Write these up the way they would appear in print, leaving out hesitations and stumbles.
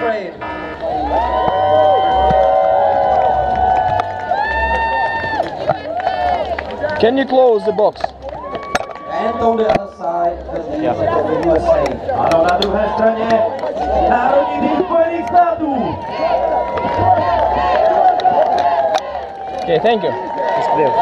afraid. Can you close the box? And on the other side, the USA. Ano, na druhé straně národní tým Spojených států. Okay, thank you. It's clear.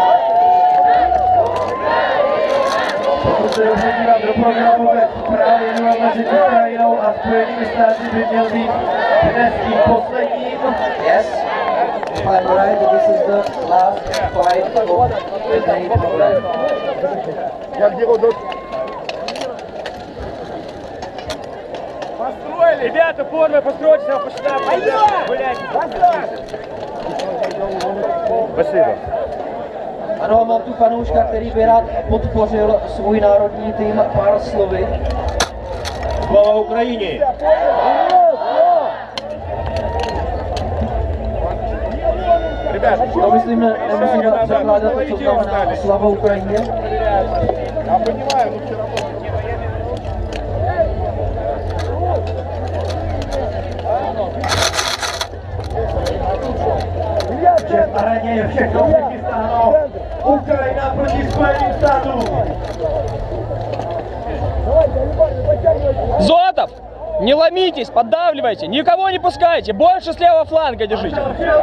Pokud se dobře dívám do programu, tak právě duel mezi Ukrajinou a Spojenými státy by měl být dnes tím posledním. Yes, if I'm right, this is the last fight of the day program. Ребята, формы, постройтесь, посчитаем, гулять. Спасибо. Ano, mám tu fanouška, který by rád podpořil svůj národní tým pár slovy. Slava Ukrajině! To myslím, nemusím překládat to, co znamená slava Ukrajině. Já понимаю, но все равно. Že v aréně je všechno přichystáno. Ukrajina proti Spojeným státům. Зотов! Не ломитесь, поддавливайте, никого не пускайте, больше с левого фланга держите.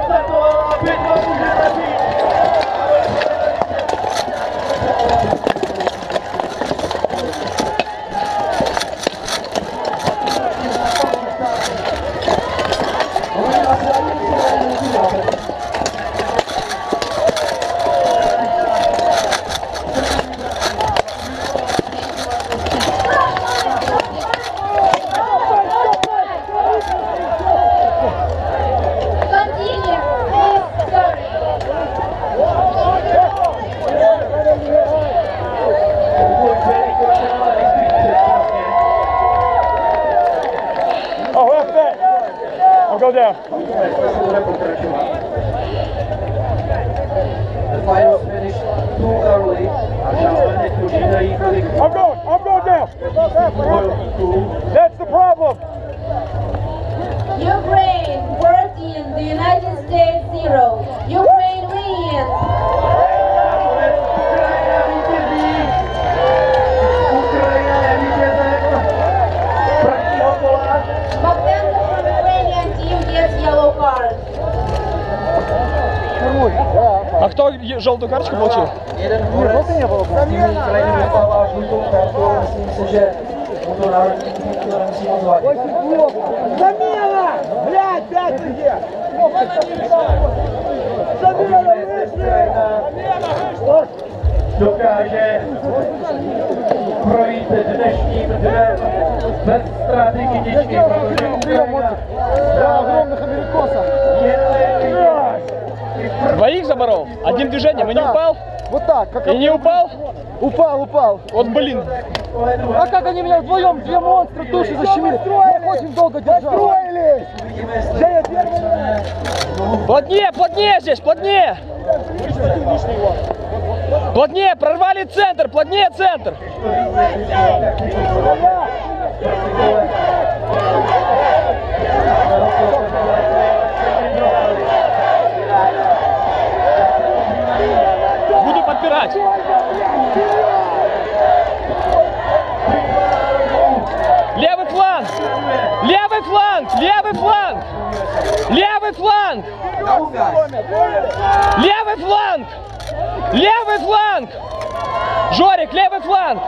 Go down. The finals finished too early. I'm going down. That's the problem. Ukraine 14, the United States 0. Ukraine wins. Bogdanov from Ukrainian team gets yellow card. А кто желтую карточку получил? Jeden borec z týmu Ukrajiny dostává žlutou kartu, myslím si, že mu to národní tým to nemusí moc vadit. Замена! Блядь, пять где? Uvidíme, jestli Ukrajina dokáže projít dnešním dnem bez ztráty kytičky, protože Ukrajina Двоих заборол? Одним движением и не упал? Вот так. Как И не упал? Упал. Вот блин. А как они меня вдвоем, две монстры туши защемили? Я очень долго держал. Строились! Плотнее здесь, плотнее! Плотнее, прорвали центр, плотнее центр! Буду подпирать! Левый фланг! Левый фланг! Левый фланг! Левый фланг! Левый фланг! Левый фланг! Жорик, левый фланг!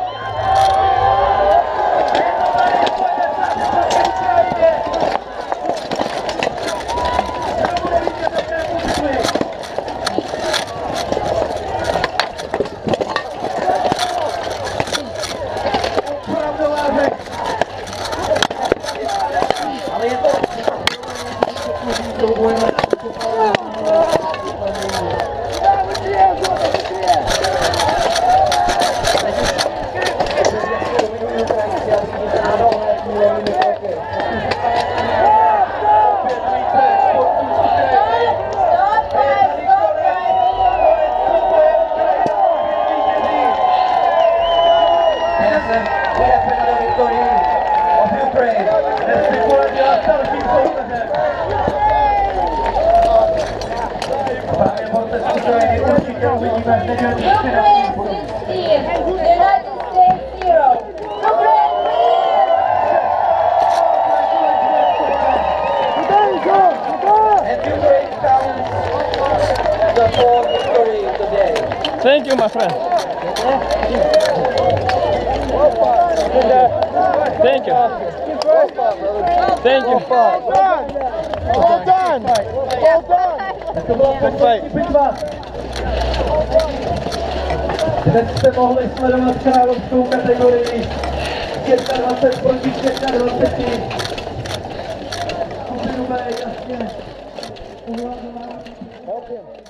Ukraine 16, the United States 0. Ukraine wins! And Ukraine counts the full victory today. Thank you, my friend. Thank you. Thank you. Well done! Well done! To byla poslední bitva. Dnes jste mohli sledovat královskou kategorii 25 proti 26. Kupinové jasně.